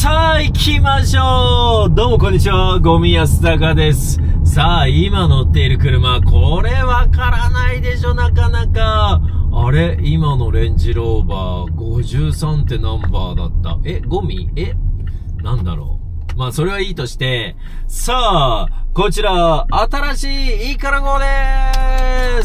さあ行きましょう。どうもこんにちは、ゴミ安坂です。さあ今乗っている車、これわからないでしょ、なかなか。あれ今のレンジローバー53ってナンバーだった。ゴミなんだろう。まあそれはいいとして、さあこちら新しい E から号です。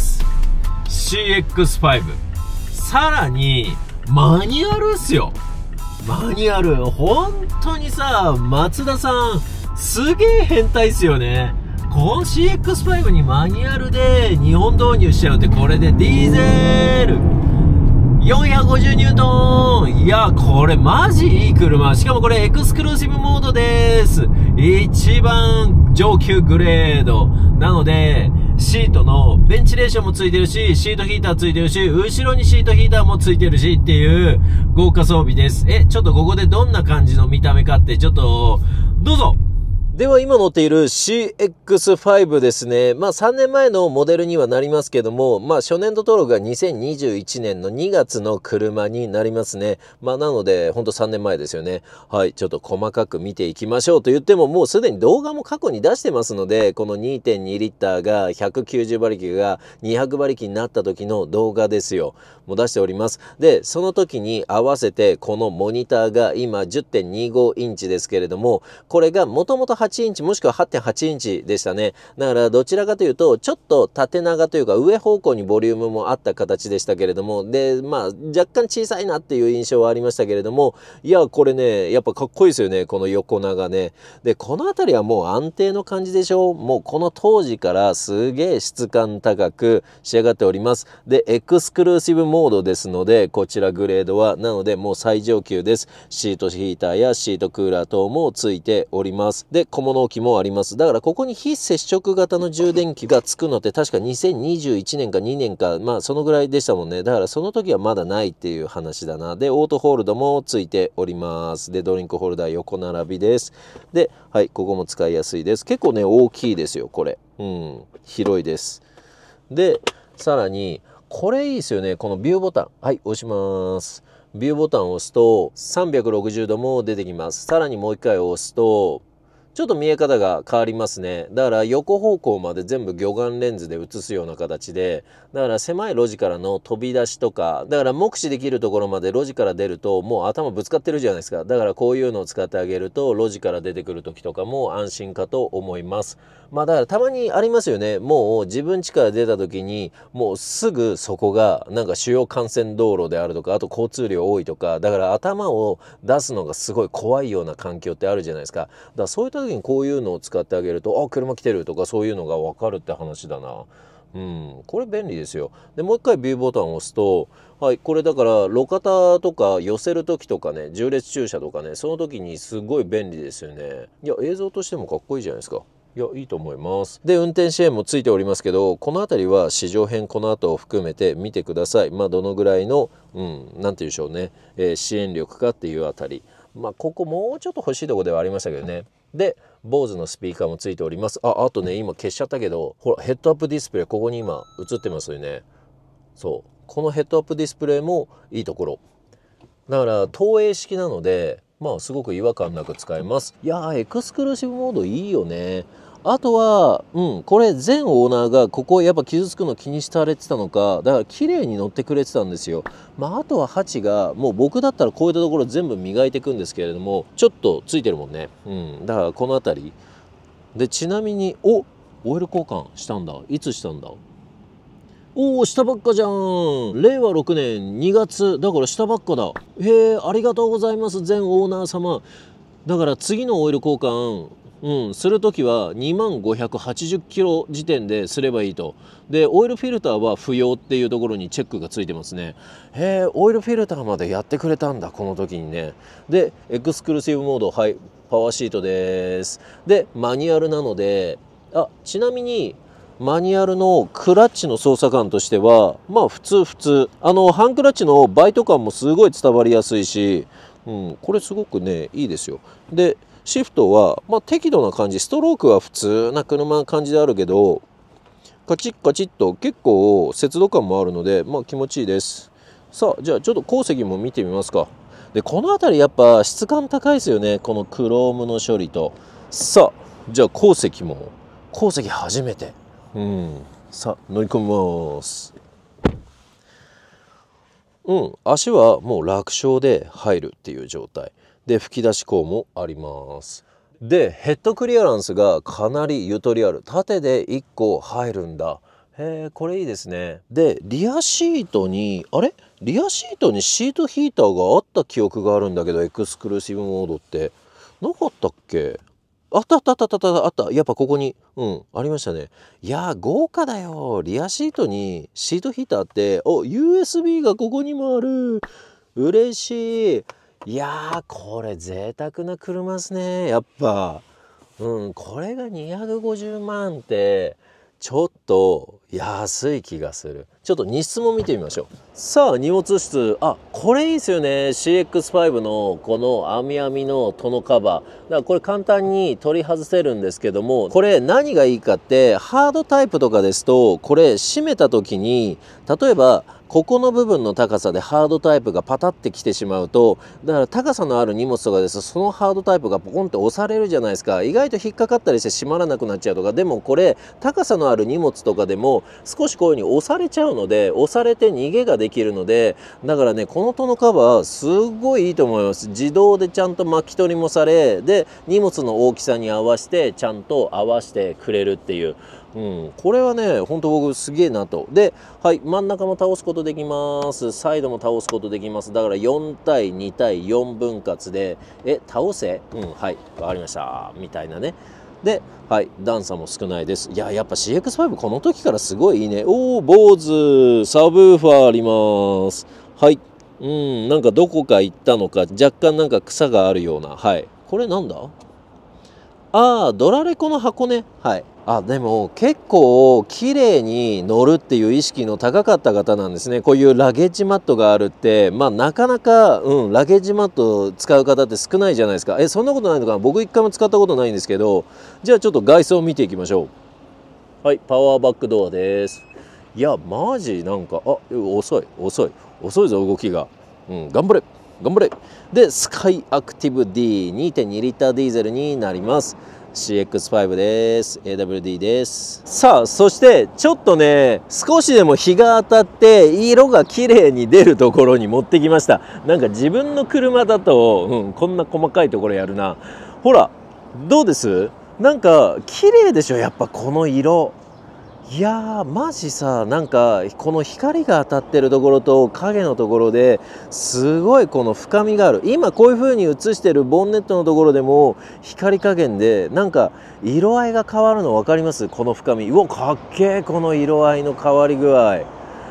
CX5、 さらにマニュアルっすよ。マニュアル、本当にさ、松田さんすげえ変態っすよね。この CX5 にマニュアルで日本導入しちゃうって、これでディーゼル450ニュートン。いや、これマジいい車。しかもこれエクスクルーシブモードです。一番上級グレード。なので、シートのベンチレーションもついてるし、シートヒーターついてるし、後ろにシートヒーターもついてるしっていう豪華装備です。ちょっとここでどんな感じの見た目かって、ちょっと、どうぞ。では今乗っている CX5 ですね。まあ3年前のモデルにはなりますけども、まあ初年度登録が2021年の2月の車になりますね。まあなので、ほんと3年前ですよね。はい、ちょっと細かく見ていきましょうと言っても、もうすでに動画も過去に出してますので、この 2.2 リッターが190馬力が200馬力になった時の動画ですよ。もう出しております。で、その時に合わせてこのモニターが今 10.25 インチですけれども、これがもともと8インチもしくは 8.8 インチでしたね。だからどちらかというとちょっと縦長というか上方向にボリュームもあった形でしたけれども、でまあ若干小さいなっていう印象はありましたけれども、いやこれねやっぱかっこいいですよね、この横長ね。でこの辺りはもう安定の感じでしょう。もうこの当時からすげえ質感高く仕上がっております。でエクスクルーシブモードですので、こちらグレードはなのでもう最上級です。シートヒーターやシートクーラー等もついております。で小物置もあります。だからここに非接触型の充電器がつくのって確か2021年か2年か、まあそのぐらいでしたもんね。だからその時はまだないっていう話だな。でオートホールドもついております。でドリンクホルダー横並びです。ではい、ここも使いやすいです。結構ね大きいですよこれ。広いです。でさらにこれいいですよね、このビューボタン。はい、押します。ビューボタンを押すと360度も出てきます。さらにもう一回押すとちょっと見え方が変わりますね。だから横方向まで全部魚眼レンズで映すような形で、だから狭い路地からの飛び出しとか、だから目視できるところまで路地から出るともう頭ぶつかってるじゃないですか。だからこういうのを使ってあげると路地から出てくる時とかも安心かと思います。まあだからたまにありますよね。もう自分家から出た時にもうすぐそこがなんか主要幹線道路であるとか、あと交通量多いとか、だから頭を出すのがすごい怖いような環境ってあるじゃないですか。だからそういった時にこういうのを使ってあげると、あ、車来てるとかそういうのが分かるって話だな。これ便利ですよ。でもう一回ビューボタンを押すと、はい、これだから路肩とか寄せる時とかね、縦列駐車とかね、その時にすごい便利ですよね。いや映像としてもかっこいいじゃないですか。いやいいと思います。で運転支援もついておりますけど、この辺りは試乗編この後を含めて見てください。まあどのぐらいのなんて言うんでしょうね、支援力かっていうあたり、まあここもうちょっと欲しいところではありましたけどね。でBOSEのスピーカーもついております。あとね今消しちゃったけど、ほらヘッドアップディスプレイここに今映ってますよね。そうこのヘッドアップディスプレイもいいところだから、投影式なのでまあすごく違和感なく使えます。いやーエクスクルーシブモードいいよね。あとはこれ前オーナーがここやっぱ傷つくの気にされてたのか、だから綺麗に乗ってくれてたんですよ。あとはハチがもう僕だったらこういったところ全部磨いていくんですけれども、ちょっとついてるもんね。だからこの辺りで、ちなみにオイル交換したんだ。いつしたんだ。したばっかじゃん。令和6年2月だからしたばっかだ。へえ、ありがとうございます前オーナー様。だから次のオイル交換するときは2580キロ時点ですればいいと。でオイルフィルターは不要っていうところにチェックがついてますね。へえ、オイルフィルターまでやってくれたんだこの時にね。でエクスクルーシブモード、はい、パワーシートです。でマニュアルなので、ちなみにマニュアルのクラッチの操作感としてはまあ普通ハンクラッチのバイト感もすごい伝わりやすいし、これすごくねいいですよ。でシフトはまあ適度な感じ、ストロークは普通な車の感じであるけど、カチッカチッと結構節度感もあるのでまあ気持ちいいです。さあじゃあちょっと後席も見てみますか。 でこの辺りやっぱ質感高いですよね、このクロームの処理と。さあじゃあ鉱石初めて、さあ乗り込みます。足はもう楽勝で入るっていう状態で、吹き出し口もあります。でヘッドクリアランスがかなりゆとりある、縦で1個入るんだ。へえ、これいいですね。でリアシートにリアシートにシートヒーターがあった記憶があるんだけど、エクスクルーシブモードってなかったっけ？あった。やっぱここにありましたね。いやー豪華だよ。リアシートにシートヒーターって、USB がここにもある。嬉しい。いやーこれ贅沢な車ですね、やっぱ。これが250万ってちょっと安い気がする。ちょっと荷室も見てみましょう。さあ荷物室、これいいですよね。 CX5 のこの網網のトノカバーだからこれ簡単に取り外せるんですけども、これ何がいいかって、ハードタイプとかですとこれ閉めた時に、例えばここの部分の高さでハードタイプがパタってきてしまうと、だから高さのある荷物とかですとそのハードタイプがポコンって押されるじゃないですか。意外と引っかかったりして閉まらなくなっちゃうとか。でもこれ高さのある荷物とかでも少しこういう風に押されちゃうので、押されて逃げができるので、だからねこのトノカバーすごいいいと思います。自動でちゃんと巻き取りもされ、で荷物の大きさに合わせてちゃんと合わせてくれるっていう。これはねほんと僕すげえなと。で真ん中も倒すことできます。サイドも倒すことできます。だから4対2対4分割で倒せはいわかりましたみたいなね。で段差も少ないです。やっぱ CX5 この時からすごいいいね。坊主サブウーファーあります。なんかどこか行ったのか若干なんか草があるような。これなんだ？ドラレコの箱ね。でも結構綺麗に乗るっていう意識の高かった方なんですね。こういうラゲッジマットがあるって、なかなか、ラゲッジマット使う方って少ないじゃないですか。そんなことないのかな。僕一回も使ったことないんですけど、じゃあちょっと外装を見ていきましょう。パワーバックドアです。いやマジなんか遅いぞ動きが。頑張れ。でスカイアクティブ D2.2 リッターディーゼルになります。CX5 です。 AWD です。さあそしてちょっとね少しでも日が当たって色が綺麗に出るところに持ってきました。なんか自分の車だと、こんな細かいところやるな。ほらどうです？なんか綺麗でしょ、やっぱこの色。いやーマジさ、なんかこの光が当たってるところと影のところですごいこの深みがある。今こういう風に映してるボンネットのところでも光加減でなんか色合いが変わるの分かります？この深み。かっけー、この色合いの変わり具合。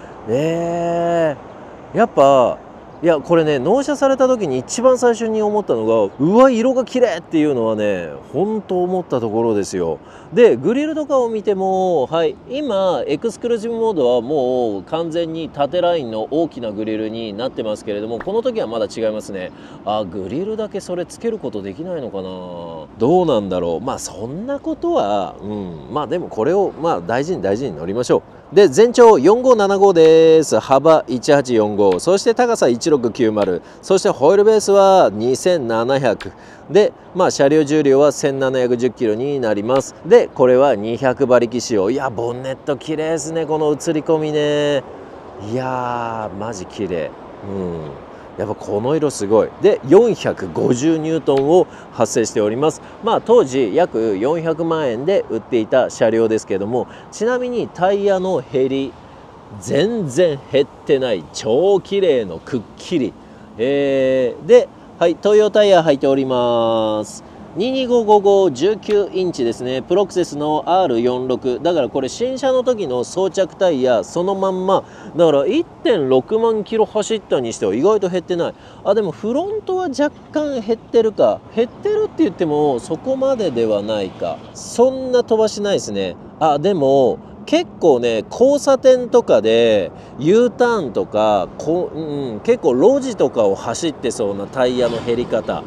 やっぱこれね納車された時に一番最初に思ったのが、色が綺麗っていうのはね本当思ったところですよ。でグリルとかを見ても今エクスクルーシブモードはもう完全に縦ラインの大きなグリルになってますけれども、この時はまだ違いますね。グリルだけそれつけることできないのかな。どうなんだろう。そんなことはでもこれを大事に乗りましょう。で全長4575です。幅1845、そして高さ1690、そしてホイールベースは2700で、車両重量は1710キロになります。でこれは200馬力仕様。ボンネット綺麗ですね、この映り込みね。マジ綺麗。やっぱこの色すごい。で450ニュートンを発生しております。当時約400万円で売っていた車両ですけども、ちなみにタイヤの減り全然減ってない、超綺麗のくっきり。でトヨタイヤ入っております。2255519インチですね。プロクセスの R46 だからこれ新車の時の装着タイヤそのまんまだから 1.6 万キロ走ったにしては意外と減ってない。でもフロントは若干減ってるか。減ってるって言ってもそこまでではないか。そんな飛ばしないですね。でも結構ね交差点とかで U ターンとか結構路地とかを走ってそうなタイヤの減り方。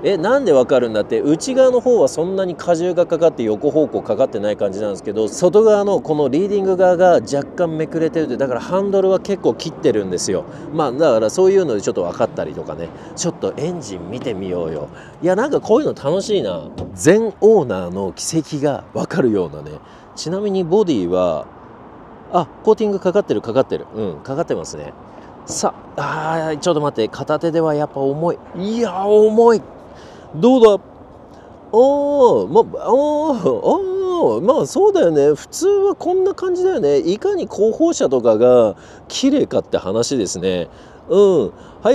なんでわかるんだって、内側の方はそんなに荷重がかかって横方向かかってない感じなんですけど、外側のこのリーディング側が若干めくれてるって、だからハンドルは結構切ってるんですよ。だからそういうのでちょっと分かったりとかね。ちょっとエンジン見てみようよ。いや、なんかこういうの楽しいな。前オーナーの軌跡が分かるようなね。ちなみにボディはコーティングかかってるかかってますね。さあ、ちょっと待って、片手ではやっぱ重い。いや、重い。どうだ。まあそうだよね。普通はこんな感じだよね。いかに後方車とかが綺麗かって話ですね。はい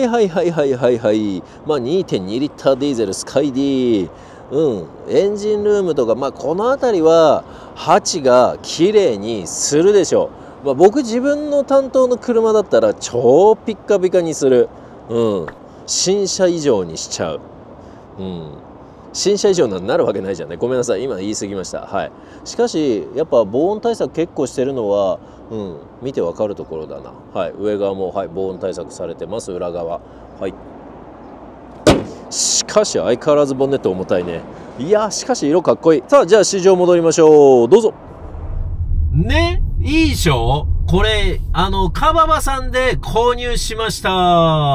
。2.2 リッターディーゼルスカイディ。エンジンルームとか、この辺りはハチが綺麗にするでしょう。僕自分の担当の車だったら超ピッカピカにする。新車以上にしちゃう。新車以上になるわけないじゃんね。ごめんなさい、今言い過ぎました。はい。しかしやっぱ防音対策結構してるのは、見てわかるところだな。はい。上側も、防音対策されてます。裏側。はい。しかし相変わらずボンネット重たいね。いや、しかし色かっこいい。さあ、じゃあ市場戻りましょう。どうぞ。ね、いいでしょこれ、カババさんで購入しました。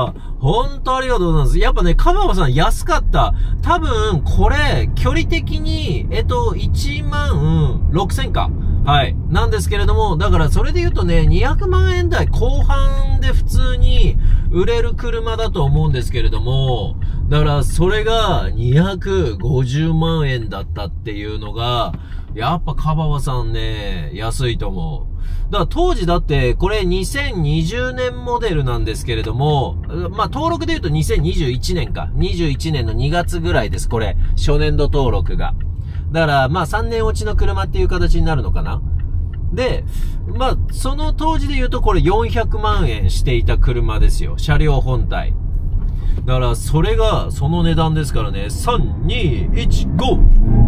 本当ありがとうございます。やっぱね、カババさん安かった。多分、これ、距離的に、16,000か。はい。なんですけれども、だからそれで言うとね、200万円台後半で普通に売れる車だと思うんですけれども、だからそれが250万円だったっていうのが、やっぱカババさんね、安いと思う。だから当時だってこれ2020年モデルなんですけれども、登録で言うと2021年か。21年の2月ぐらいです、これ。初年度登録が。だから3年落ちの車っていう形になるのかな。で、その当時で言うとこれ400万円していた車ですよ。車両本体。だからそれがその値段ですからね。3、2、1、GO!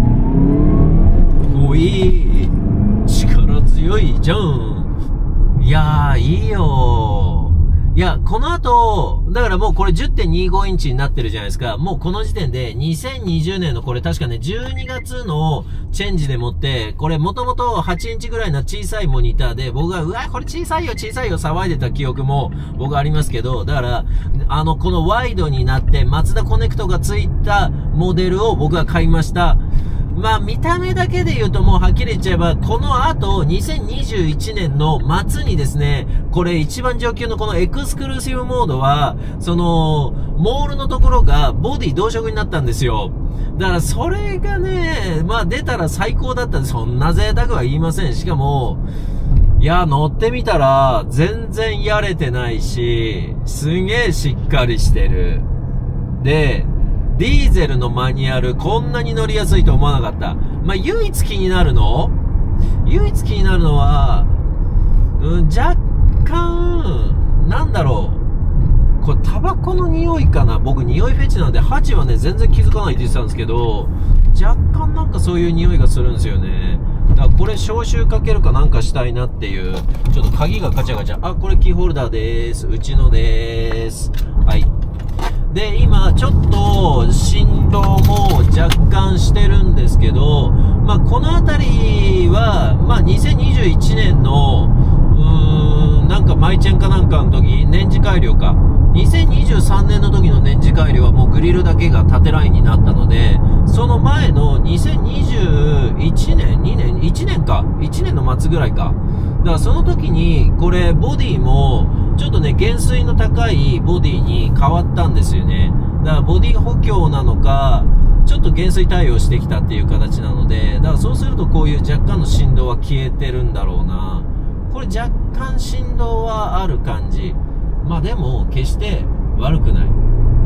おい、力強いじゃん。いやー、いいよー。いや、この後、だからもうこれ 10.25 インチになってるじゃないですか。もうこの時点で2020年のこれ確かね、12月のチェンジでもって、これもともと8インチぐらいの小さいモニターで、僕が、これ小さいよ騒いでた記憶も僕ありますけど、だから、このワイドになって、マツダコネクトがついたモデルを僕が買いました。見た目だけで言うともうはっきり言っちゃえば、この後、2021年の末にですね、これ一番上級のこのエクスクルーシブモードは、モールのところがボディ同色になったんですよ。だからそれがね、出たら最高だったんで、そんな贅沢は言いません。しかも、いや、乗ってみたら、全然やれてないし、すげえしっかりしてる。で、ディーゼルのマニュアルこんなに乗りやすいと思わなかった。唯一気になるのは、若干、なんだろう。これタバコの匂いかな。僕匂いフェチなんで、ハチはね、全然気づかないって言ってたんですけど、若干なんかそういう匂いがするんですよね。だからこれ消臭かけるかなんかしたいなっていう。ちょっと鍵がガチャガチャ。これキーホルダーでーす。うちのでーす。はい。で、今、ちょっと、振動も若干してるんですけど、このあたりは、2021年の、なんか、マイチェンかなんかの時、年次改良か。2023年の時の年次改良はもうグリルだけが縦ラインになったので、その前の2021年、1年の末ぐらいか。だからその時に、これ、ボディも、ちょっとね、減衰の高いボディに変わったんですよね。だからボディ補強なのか、ちょっと減衰対応してきたっていう形なので、だからそうするとこういう若干の振動は消えてるんだろうな。これ若干振動はある感じ。でも、決して悪くない。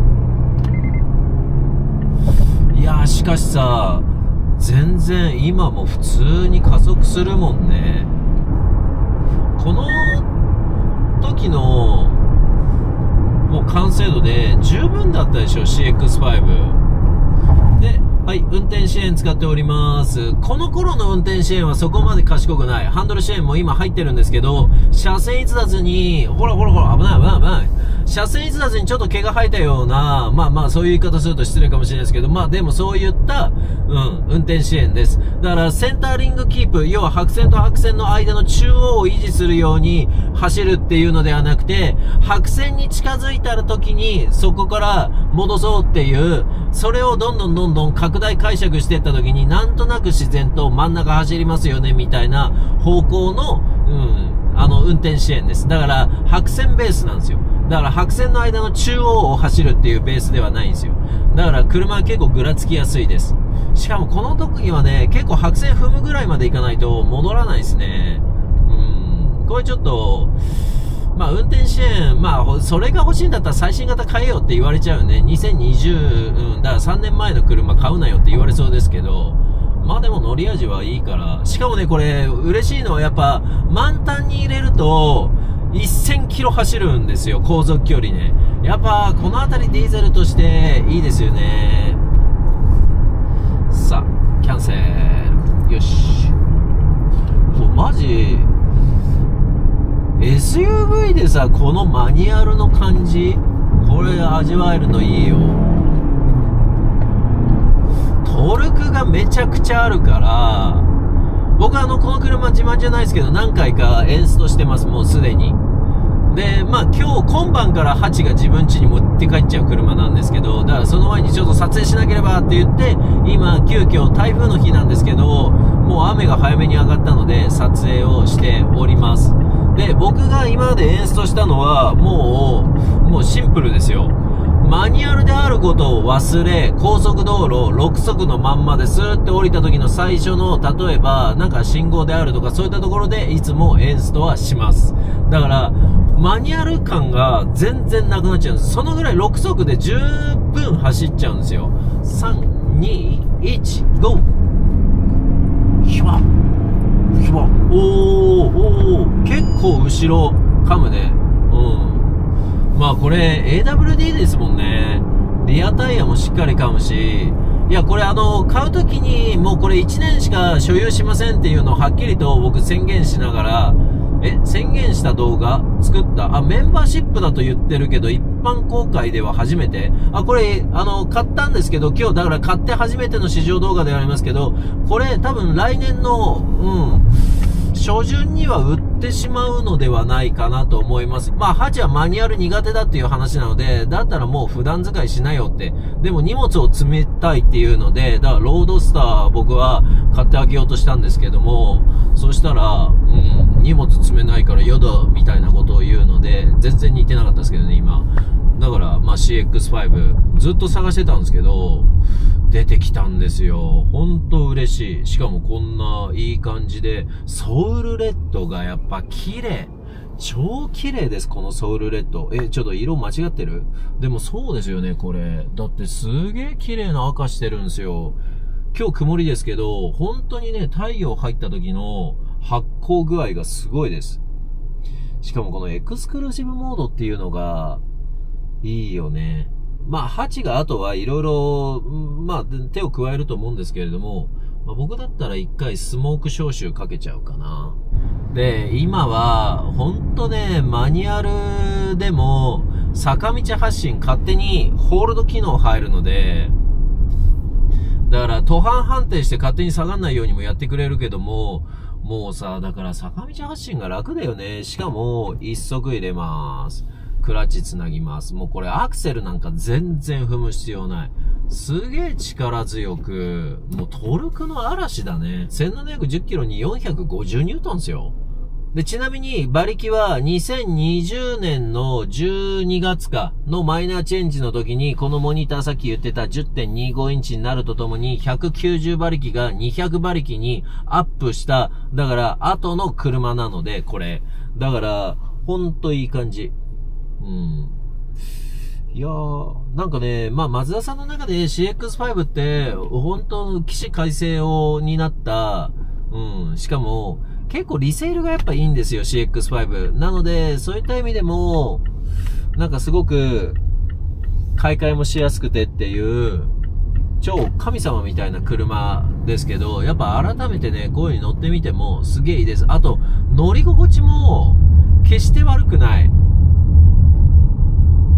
いやー、しかしさ、全然今も普通に加速するもんね。この時のもう完成度で十分だったでしょ CX5 で。はい、運転支援使っております。この頃の運転支援はそこまで賢くない。ハンドル支援も今入ってるんですけど、車線逸脱に、ほら、危ない。 車線逸脱にちょっと毛が生えたような、まあまあそういう言い方すると失礼かもしれないですけど、まあでもそういった、運転支援です。だからセンターリングキープ、要は白線と白線の間の中央を維持するように走るっていうのではなくて、白線に近づいた時にそこから戻そうっていう、それをどんどん拡大解釈していった時になんとなく自然と真ん中走りますよねみたいな方向の、運転支援です。だから白線ベースなんですよ。だから白線の間の中央を走るっていうベースではないんですよ。だから車は結構ぐらつきやすいです。しかもこの時はね、結構白線踏むぐらいまで行かないと戻らないですね。これちょっと、まあ運転支援、まあそれが欲しいんだったら最新型買えよって言われちゃうよね。2020、だから3年前の車買うなよって言われそうですけど、まあでも乗り味はいいから。しかもね、これ嬉しいのはやっぱ満タンに入れると1000キロ走るんですよ、航続距離ね。やっぱこの辺りディーゼルとしていいですよね。さあ、キャンセル。よし。もうマジSUV でさ、このマニュアルの感じ、これ味わえるのいいよ。トルクがめちゃくちゃあるから、僕はこの車自慢じゃないですけど何回かエンストしてます、もうすでに。で、まあ今晩から8が自分家に持って帰っちゃう車なんですけど、だからその前にちょっと撮影しなければって言って、今急遽台風の日なんですけど、もう雨が早めに上がったので撮影をしております。で、僕が今までエンストしたのはもうシンプルですよ。マニュアルであることを忘れ、高速道路6速のまんまでスーッと降りた時の最初の、例えばなんか信号であるとかそういったところでいつもエンストはします。だからマニュアル感が全然なくなっちゃうんです。そのぐらい6速で十分走っちゃうんですよ。3、2、1、GO! ひばひば、結構後ろ噛むね。まあこれ AWD ですもんね。リアタイヤもしっかり噛むし、いやこれ買うときにもうこれ1年しか所有しませんっていうのをはっきりと僕宣言しながら、宣言した動画作った。メンバーシップだと言ってるけど、一般公開では初めて。これ、買ったんですけど、今日だから買って初めての試乗動画ではありますけど、これ多分来年の、初旬には売ってしまうのではないかなと思います。まあ、ハチはマニュアル苦手だっていう話なので、だったらもう普段使いしなよって。でも荷物を積みたいっていうので、だからロードスター僕は買ってあげようとしたんですけども、そしたら、荷物積めないから嫌だみたいなことを言うので、全然似てなかったですけどね、今。だから、まあ CX5 ずっと探してたんですけど、出てきたんですよ。ほんと嬉しい。しかもこんないい感じで、ソウルレッドがやっぱ綺麗。超綺麗です、このソウルレッド。ちょっと色間違ってる？でもそうですよね、これ。だってすげえ綺麗な赤してるんですよ。今日曇りですけど、本当にね、太陽入った時の発光具合がすごいです。しかもこのエクスクルーシブモードっていうのがいいよね。まあ、8があとはいろいろ、まあ、手を加えると思うんですけれども、まあ、僕だったら一回スモーク消臭かけちゃうかな。で、今は、ほんとね、マニュアルでも、坂道発進勝手にホールド機能入るので、だから途半判定して勝手に下がんないようにもやってくれるけども、もうさ、だから坂道発進が楽だよね。しかも、一足入れます。クラッチつなぎます。もうこれアクセルなんか全然踏む必要ない。すげえ力強く、もうトルクの嵐だね。1710キロに450ニュートンですよ。で、ちなみに馬力は2020年の12月かのマイナーチェンジの時にこのモニターさっき言ってた 10.25 インチになるとともに190馬力が200馬力にアップした、だから後の車なのでこれ。だから、ほんといい感じ。いやー、なんかね、まあ、マツダさんの中で CX5 って、本当起死回生を担った、しかも、結構リセールがやっぱいいんですよ、CX5。なので、そういった意味でも、なんかすごく、買い替えもしやすくてっていう、超神様みたいな車ですけど、やっぱ改めてね、こういう風に乗ってみてもすげえいいです。あと、乗り心地も、決して悪くない。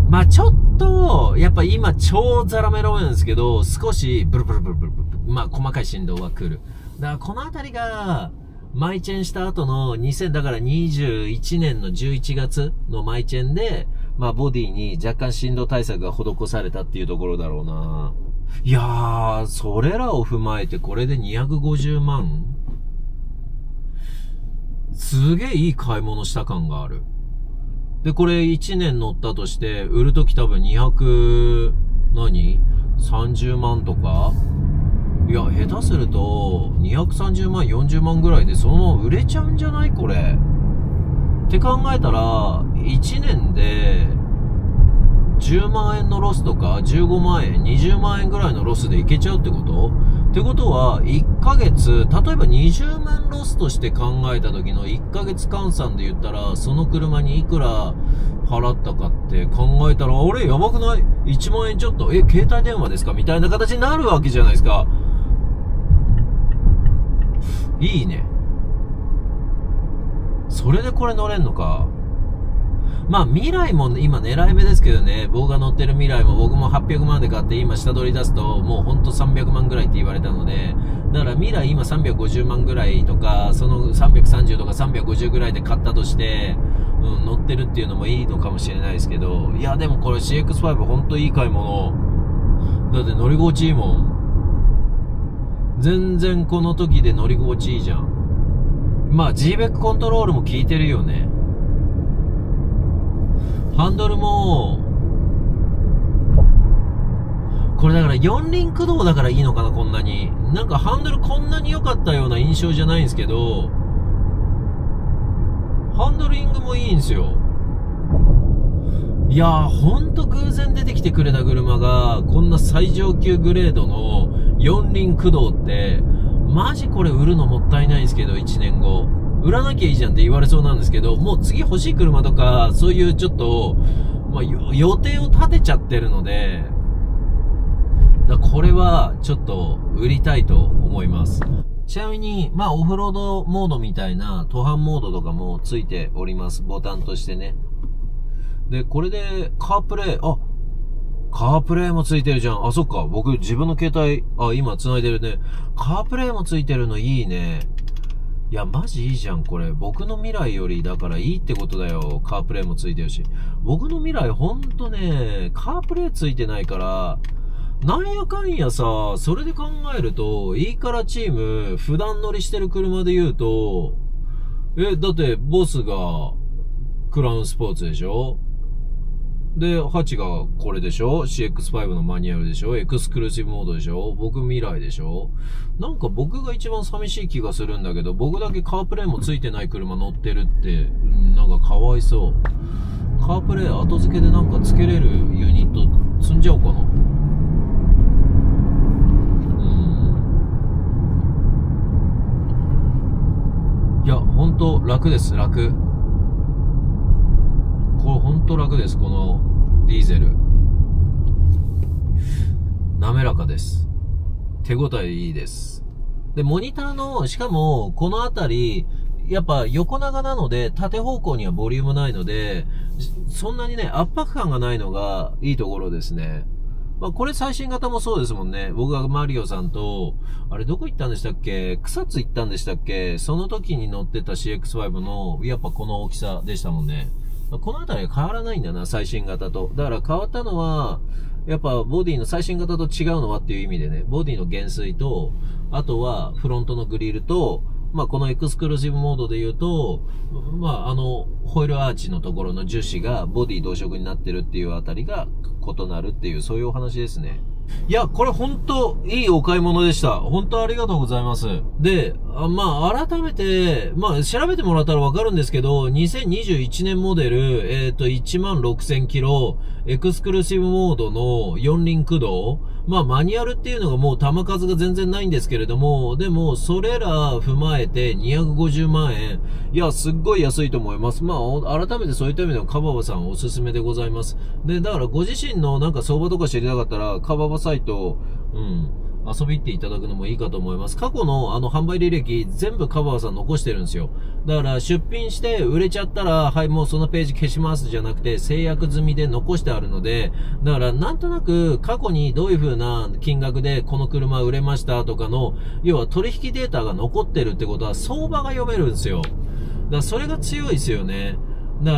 まあちょっと、やっぱ今超ザラメロなんですけど、少しブルブルブルブルブル、まあ細かい振動は来る。だからこのあたりが、マイチェンした後の2021年の11月のマイチェンで、まあボディに若干振動対策が施されたっていうところだろうな。いやー、それらを踏まえてこれで250万？すげえいい買い物した感がある。で、これ1年乗ったとして、売るとき多分30万とか？いや、下手すると、230万、40万ぐらいでそのまま売れちゃうんじゃないこれ。って考えたら、1年で、10万円のロスとか、15万円、20万円ぐらいのロスでいけちゃうってこと？ってことは、1ヶ月、例えば20万ロスとして考えた時の1ヶ月換算で言ったら、その車にいくら払ったかって考えたら、あれやばくない？ 1 万円ちょっと、携帯電話ですかみたいな形になるわけじゃないですか。いいね。それでこれ乗れんのか。まあ未来も今狙い目ですけどね、僕が乗ってる未来も僕も800万で買って今下取り出すともうほんと300万ぐらいって言われたので、だから未来今350万ぐらいとか、その330とか350ぐらいで買ったとして、乗ってるっていうのもいいのかもしれないですけど、いやでもこれ CX5 ほんといい買い物。だって乗り心地いいもん。全然この時で乗り心地いいじゃん。まあ G-BEC コントロールも効いてるよね。ハンドルも、これだから4輪駆動だからいいのかな、こんなに。なんかハンドルこんなに良かったような印象じゃないんですけど、ハンドリングもいいんですよ。いやー、ほんと偶然出てきてくれた車が、こんな最上級グレードの4輪駆動って、マジこれ売るのもったいないんですけど、1年後。売らなきゃいいじゃんって言われそうなんですけど、もう次欲しい車とか、そういうちょっと、まあ、予定を立てちゃってるので、これはちょっと売りたいと思います。ちなみに、まあオフロードモードみたいな途半モードとかもついております。ボタンとしてね。で、これでカープレイ、カープレイもついてるじゃん。そっか。僕自分の携帯、今繋いでるね。カープレイもついてるのいいね。いや、マジいいじゃん、これ。僕の未来より、だからいいってことだよ。カープレイもついてるし。僕の未来ほんとね、カープレイついてないから、なんやかんやさ、それで考えると、いいからチーム、普段乗りしてる車で言うと、だって、ボスが、クラウンスポーツでしょ？で、8がこれでしょ？ CX5 のマニュアルでしょ？エクスクルーシブモードでしょ？僕未来でしょ？なんか僕が一番寂しい気がするんだけど、僕だけカープレイもついてない車乗ってるって、なんかかわいそう。カープレイ後付けでなんか付けれるユニット積んじゃおうかな。いや、ほんと楽です、楽。これほんと楽です、このディーゼル。滑らかです。手応えいいです。で、モニターの、しかも、このあたり、やっぱ横長なので、縦方向にはボリュームないので、そんなにね、圧迫感がないのがいいところですね。まあ、これ最新型もそうですもんね。僕がマリオさんと、あれどこ行ったんでしたっけ？草津行ったんでしたっけ？その時に乗ってた CX5 の、やっぱこの大きさでしたもんね。このあたりは変わらないんだな、最新型と。だから変わったのは、やっぱボディの最新型と違うのはっていう意味でね、ボディの減衰と、あとはフロントのグリルと、まあこのエクスクルーシブモードで言うと、まあホイールアーチのところの樹脂がボディ同色になってるっていうあたりが異なるっていう、そういうお話ですね。いや、これほんといいお買い物でした。本当ありがとうございます。で、まあ改めて、まあ調べてもらったらわかるんですけど、2021年モデル、16000キロ、エクスクルーシブモードの4輪駆動、まあマニュアルっていうのがもう弾数が全然ないんですけれども、でもそれら踏まえて250万円。いや、すっごい安いと思います。まあ改めてそういった意味ではカババさんおすすめでございます。で、だからご自身のなんか相場とか知りたかったら、カババサイト、 遊び行っていただくのもいいかと思います。過去の販売履歴全部カバーさん残してるんですよ。だから出品して売れちゃったら、はい、もうそのページ消しますじゃなくて、制約済みで残してあるので、だからなんとなく過去にどういう風な金額でこの車売れましたとかの、要は取引データが残ってるってことは相場が読めるんですよ。だからそれが強いですよね。だから、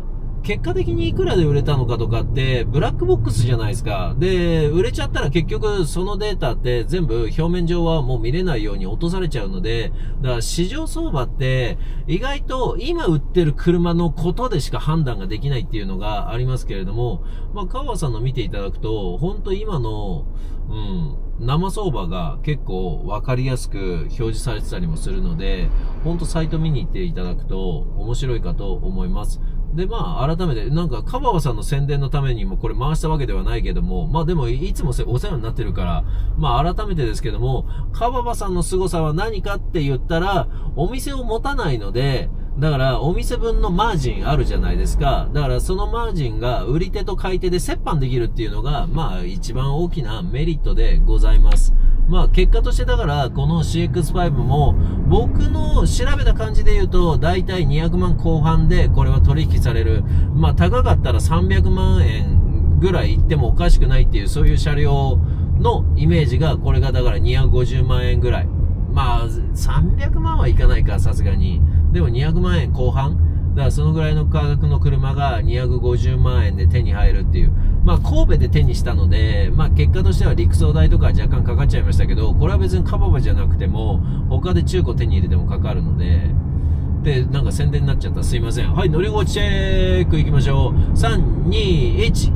結果的にいくらで売れたのかとかって、ブラックボックスじゃないですか。で、売れちゃったら結局そのデータって全部表面上はもう見れないように落とされちゃうので、だから市場相場って意外と今売ってる車のことでしか判断ができないっていうのがありますけれども、まあ、川さんの見ていただくと、本当今の、生相場が結構わかりやすく表示されてたりもするので、本当サイト見に行っていただくと面白いかと思います。で、まあ、改めて、なんか、カババさんの宣伝のためにもこれ回したわけではないけども、まあでも、いつもお世話になってるから、まあ改めてですけども、カババさんの凄さは何かって言ったら、お店を持たないので、だから、お店分のマージンあるじゃないですか。だから、そのマージンが売り手と買い手で折半できるっていうのが、まあ、一番大きなメリットでございます。まあ、結果としてだから、この CX5 も、僕の調べた感じで言うと、だいたい200万後半で、これは取引される。まあ、高かったら300万円ぐらいいってもおかしくないっていう、そういう車両のイメージが、これがだから250万円ぐらい。まあ、300万はいかないか、さすがに。でも200万円後半だからそのぐらいの価格の車が250万円で手に入るっていう。まあ神戸で手にしたので、まあ結果としては陸送代とか若干かかっちゃいましたけど、これは別にカババじゃなくても、他で中古手に入れてもかかるので、で、なんか宣伝になっちゃった。すいません。はい、乗り心地チェック行きましょう。3、2、1。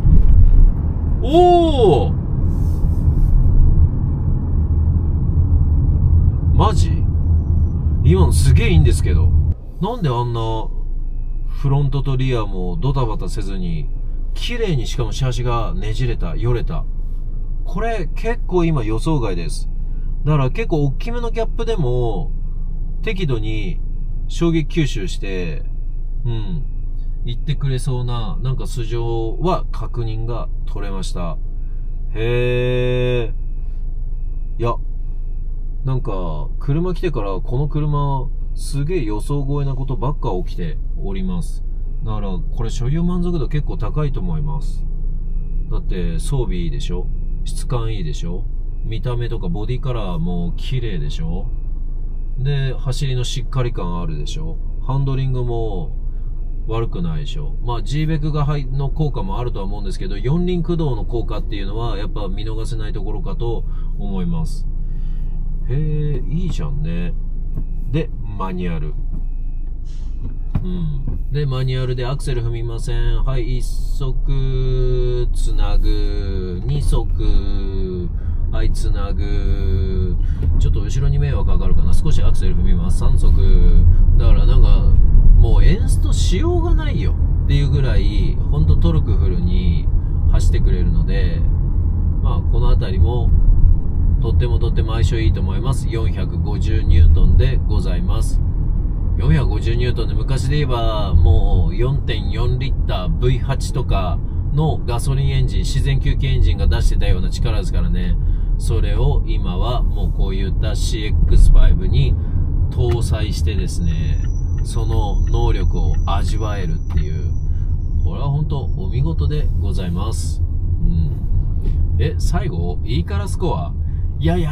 おー！マジ？今のすげえいいんですけど。なんであんな、フロントとリアもドタバタせずに、綺麗にしかもシャーシがねじれた、よれた。これ結構今予想外です。だから結構大きめのギャップでも、適度に衝撃吸収して、言ってくれそうな、なんか素性は確認が取れました。へー。いや、なんか、車来てからこの車、すげえ予想超えなことばっか起きております。だから、これ所有満足度結構高いと思います。だって、装備いいでしょ？質感いいでしょ？見た目とかボディカラーも綺麗でしょ？で、走りのしっかり感あるでしょ？ハンドリングも悪くないでしょ？まあ、G-BEC の効果もあるとは思うんですけど、四輪駆動の効果っていうのはやっぱ見逃せないところかと思います。へえ、いいじゃんね。で、マニュアル。で、マニュアルでアクセル踏みません。はい、1足、つなぐ、2足、はい、つなぐ。ちょっと後ろに迷惑かかるかな。少しアクセル踏みます。3足。だからなんか、もうエンストしようがないよっていうぐらい、ほんとトルクフルに走ってくれるので、まあ、このあたりも、とっても相性いいと思います。450ニュートンでございます。450ニュートンで昔で言えばもう 4.4 リッター V8 とかのガソリンエンジン、自然吸気エンジンが出してたような力ですからね。それを今はもうこういった CX5 に搭載してですね、その能力を味わえるっていう、これは本当お見事でございます。最後 E からスコア、いや。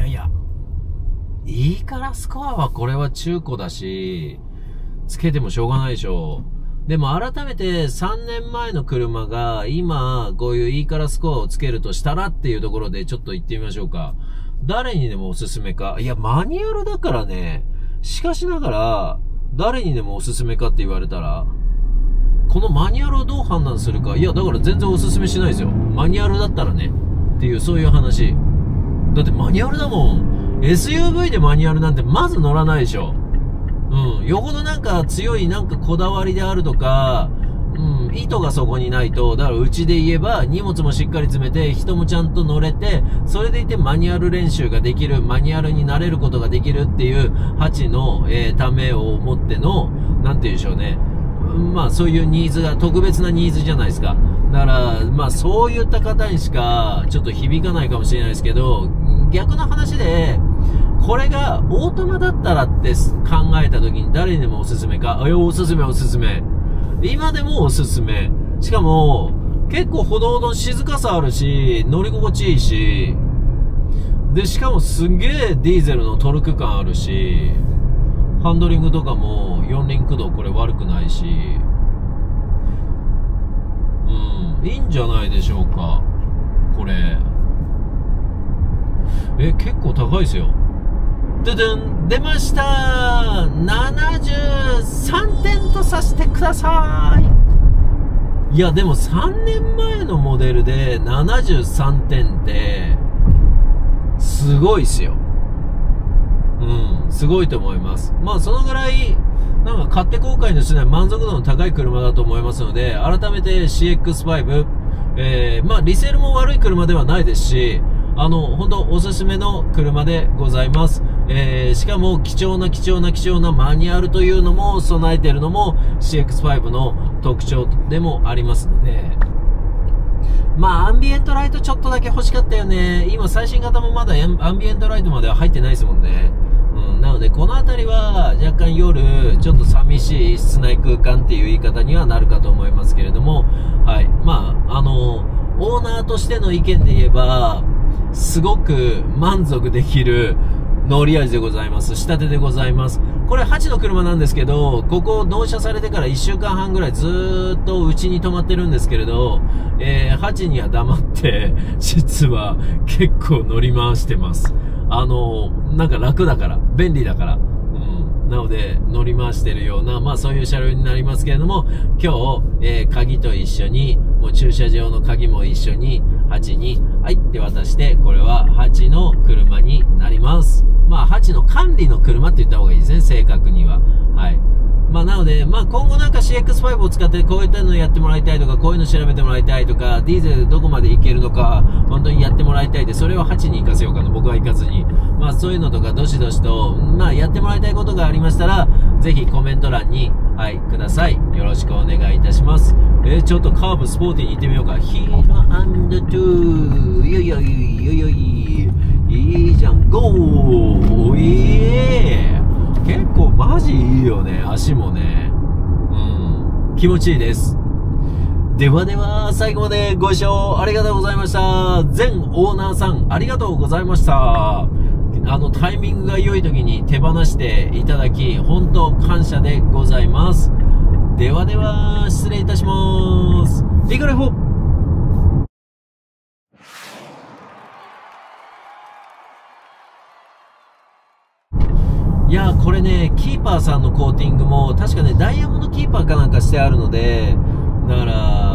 いいからスコアはこれは中古だし、つけてもしょうがないでしょう。でも改めて3年前の車が今こういういいからスコアをつけるとしたらっていうところでちょっと言ってみましょうか。誰にでもおすすめか。いや、マニュアルだからね。しかしながら、誰にでもおすすめかって言われたら、このマニュアルをどう判断するか。いや、だから全然おすすめしないですよ。マニュアルだったらね。っていう、そういう話。だってマニュアルだもん。SUV でマニュアルなんてまず乗らないでしょ。よほどなんか強いなんかこだわりであるとか、意図がそこにないと、だからうちで言えば荷物もしっかり詰めて、人もちゃんと乗れて、それでいてマニュアル練習ができる、マニュアルになれることができるっていう、8の、ためを持っての、なんて言うんでしょうね。まあそういうニーズが、特別なニーズじゃないですか。だから、まあそういった方にしか、ちょっと響かないかもしれないですけど、 逆の話で、これがオートマだったらって考えた時に誰にでもおすすめか。おすすめおすすめ。今でもおすすめ。しかも、結構歩道の静かさあるし、乗り心地いいし、で、しかもすげえディーゼルのトルク感あるし、ハンドリングとかも四輪駆動これ悪くないし、いいんじゃないでしょうか。これ。結構高いですよ。ドゥドゥン、出ましたー !73 点とさせてください。いや、でも3年前のモデルで73点って、すごいっすよ。すごいと思います。まあ、そのぐらい、なんか買って後悔のしない満足度の高い車だと思いますので、改めて CX5、まあ、リセールも悪い車ではないですし、本当おすすめの車でございます。しかも貴重なマニュアルというのも備えているのも CX5 の特徴でもありますので、まあ、アンビエントライトちょっとだけ欲しかったよね。今最新型もまだアンビエントライトまでは入ってないですもんね。なのでこの辺りは若干夜ちょっと寂しい室内空間っていう言い方にはなるかと思いますけれども、はい。まあ、オーナーとしての意見で言えば、すごく満足できる乗り味でございます。仕立てでございます。これ8の車なんですけど、ここ納車されてから1週間半ぐらいずーっとうちに泊まってるんですけれど、8には黙って、実は結構乗り回してます。なんか楽だから、便利だから。なので、乗り回してるような、まあそういう車両になりますけれども、今日、鍵と一緒に、もう駐車場の鍵も一緒に、8に、はいって渡して、これは8の車になります。まあ8の管理の車って言った方がいいですね、正確には。はい。まあなので、まあ今後なんか CX5 を使ってこういったのやってもらいたいとか、こういうの調べてもらいたいとか、ディーゼルどこまでいけるのか、本当にやってもらいたいで、それを8に行かせようかな、僕は行かずに。まあそういうのとか、どしどしと、まあやってもらいたいことがありましたら、ぜひコメント欄に、はい、ください。よろしくお願いいたします。ちょっとカーブスポーティーに行ってみようか。ヒールアンドトゥー。いやいいじゃん。ゴー結構マジいいよね。足もね。気持ちいいです。ではでは、最後までご視聴ありがとうございました。全オーナーさん、ありがとうございました。タイミングが良い時に手放していただき、本当感謝でございます。ではでは、失礼いたします。リカレフォいやーこれね、キーパーさんのコーティングも確かね、ダイヤモンドキーパーかなんかしてあるので、だから、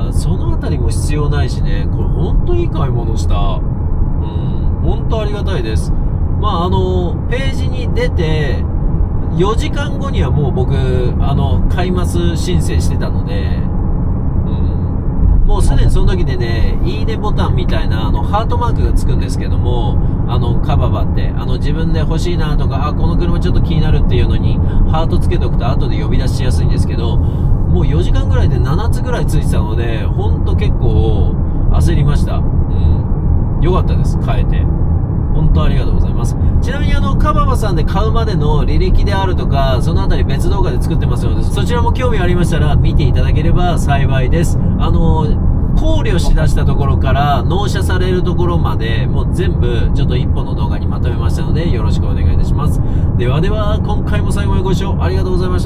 そのあたりも必要ないしね、これほんといい買い物した。ほんとありがたいです。まあページに出て、4時間後にはもう僕、買います申請してたので、もうすでにその時でね、いいねボタンみたいな、ハートマークがつくんですけども、カババって、自分で欲しいなとか、この車ちょっと気になるっていうのに、ハートつけとくと後で呼び出しやすいんですけど、もう4時間ぐらいで7つぐらいついてたので、ほんと結構、焦りました。よかったです、買えて。本当ありがとうございます。ちなみにカババさんで買うまでの履歴であるとか、そのあたり別動画で作ってますので、そちらも興味ありましたら見ていただければ幸いです。考慮しだしたところから納車されるところまで、もう全部ちょっと一本の動画にまとめましたので、よろしくお願いいたします。ではでは、今回も最後までご視聴ありがとうございました。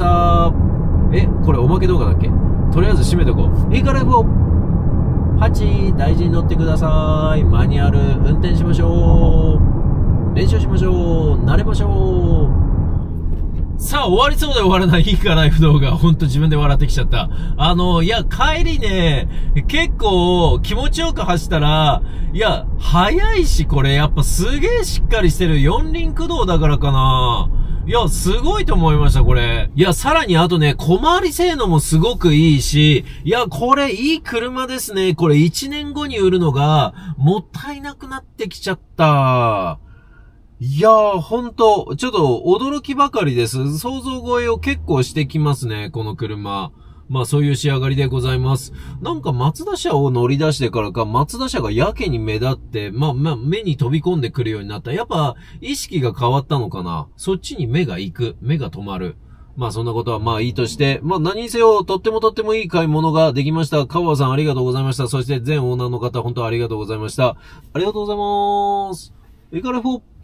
これおまけ動画だっけ？とりあえず締めとこう。いいかレフォ8、大事に乗ってください。マニュアル、運転しましょう。練習しましょう。慣れましょう。さあ、終わりそうで終わらないいいかライフ動画。ほんと自分で笑ってきちゃった。いや、帰りね、結構気持ちよく走ったら、いや、速いし、これやっぱすげえしっかりしてる。四輪駆動だからかな。いや、すごいと思いました、これ。いや、さらにあとね、小回り性能もすごくいいし、いや、これいい車ですね。これ1年後に売るのが、もったいなくなってきちゃった。いやー、ほんと、ちょっと驚きばかりです。想像超えを結構してきますね、この車。 まあそういう仕上がりでございます。なんか松田車を乗り出してからか、松田車がやけに目立って、まあ目に飛び込んでくるようになった。やっぱ意識が変わったのかな。そっちに目が行く。目が止まる。まあそんなことはまあいいとして、まあ何にせよとってもいい買い物ができました。川さんありがとうございました。そして全オーナーの方本当ありがとうございました。ありがとうございます。エカレフォ